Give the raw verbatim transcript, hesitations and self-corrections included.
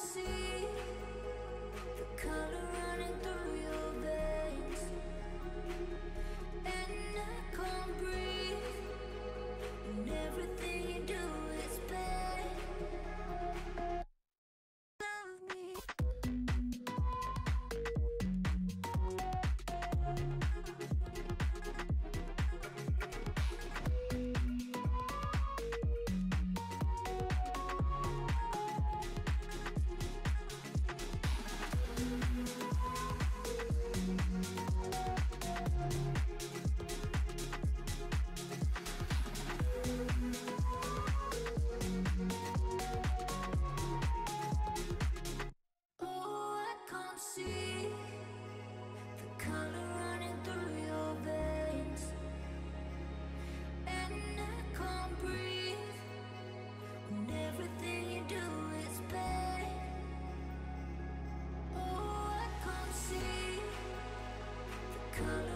see the color running through your veins, and I can't breathe, and everything you do is bad. Love me. Oh, I can't see the color running through your veins, and I can't breathe, and everything you do is bad. Oh, I can't see the color